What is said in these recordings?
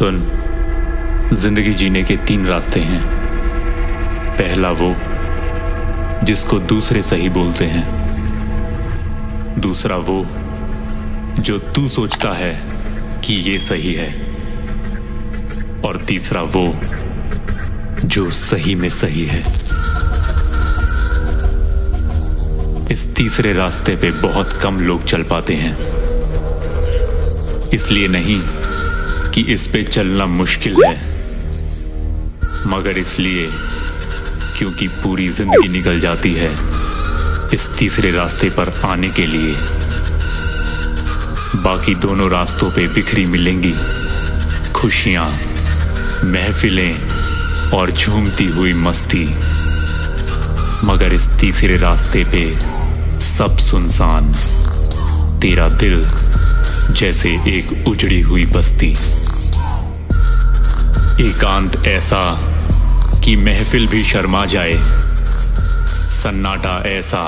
सुन, जिंदगी जीने के 3 रास्ते हैं। पहला वो जिसको दूसरे सही बोलते हैं, दूसरा वो जो तू सोचता है कि ये सही है, और तीसरा वो जो सही में सही है। इस तीसरे रास्ते पे बहुत कम लोग चल पाते हैं। इसलिए नहीं कि इस पे चलना मुश्किल है, मगर इसलिए क्योंकि पूरी जिंदगी निकल जाती है इस तीसरे रास्ते पर आने के लिए। बाकी दोनों रास्तों पे बिखरी मिलेंगी खुशियां, महफिलें और झूमती हुई मस्ती, मगर इस तीसरे रास्ते पे सब सुनसान, तेरा दिल जैसे एक उजड़ी हुई बस्ती। एकांत ऐसा कि महफिल भी शर्मा जाए, सन्नाटा ऐसा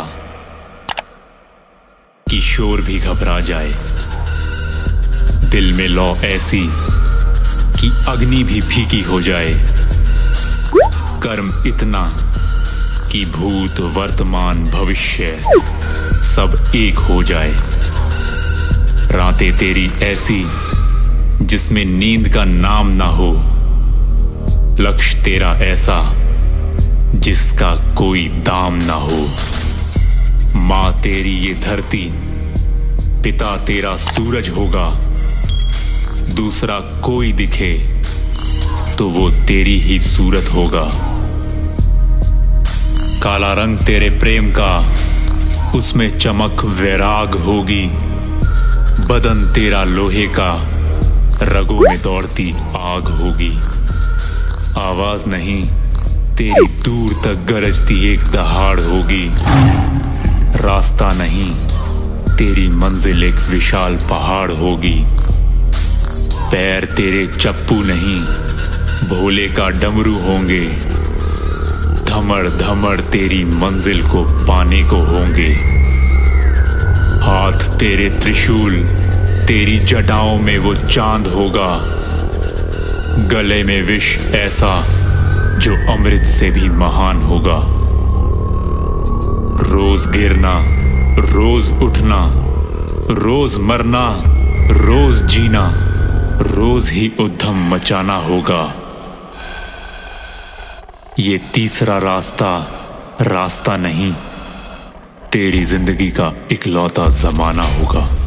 कि शोर भी घबरा जाए, दिल में लौ ऐसी कि अग्नि भी फीकी हो जाए, कर्म इतना कि भूत वर्तमान भविष्य सब एक हो जाए, रातें तेरी ऐसी जिसमें नींद का नाम ना हो, लक्ष्य तेरा ऐसा जिसका कोई दाम ना हो। माँ तेरी ये धरती, पिता तेरा सूरज होगा, दूसरा कोई दिखे तो वो तेरी ही सूरत होगा। काला रंग तेरे प्रेम का, उसमें चमक वैराग होगी, बदन तेरा लोहे का, रगों में दौड़ती आग होगी। आवाज नहीं तेरी दूर तक गरजती एक दहाड़ होगी, रास्ता नहीं तेरी मंजिल एक विशाल पहाड़ होगी। पैर तेरे चप्पू नहीं भोले का डमरू होंगे, धमड़ धमड़ तेरी मंजिल को पाने को होंगे। हाथ तेरे त्रिशूल, तेरी जटाओं में वो चांद होगा, गले में विष ऐसा जो अमृत से भी महान होगा। रोज गिरना, रोज उठना, रोज मरना, रोज जीना, रोज ही उद्यम मचाना होगा। ये तीसरा रास्ता रास्ता नहीं, तेरी जिंदगी का इकलौता जमाना होगा।